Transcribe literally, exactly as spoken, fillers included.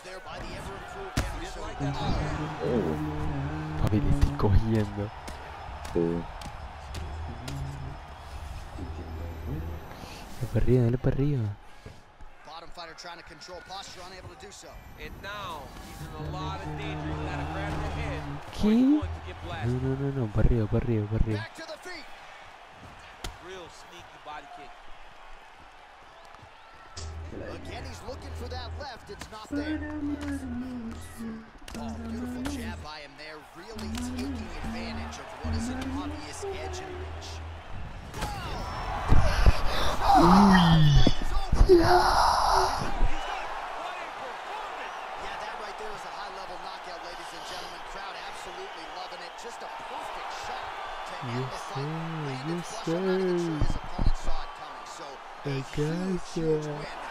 Oh. Papi, le estoy cogiendo. Sí. Dale para arriba, dale para arriba. ¿Qué? No, no, no, no, para arriba, para arriba, para arriba. Again, he's looking for that left. It's not there. Oh, beautiful jab by him there, really taking advantage of what is an obvious edge and reach. Yeah, that right there was a high-level knockout, ladies and gentlemen. Crowd absolutely loving it. Just a perfect shot to end the fight. Landed flush. I'm not even sure his opponent saw it coming. So a huge, huge win.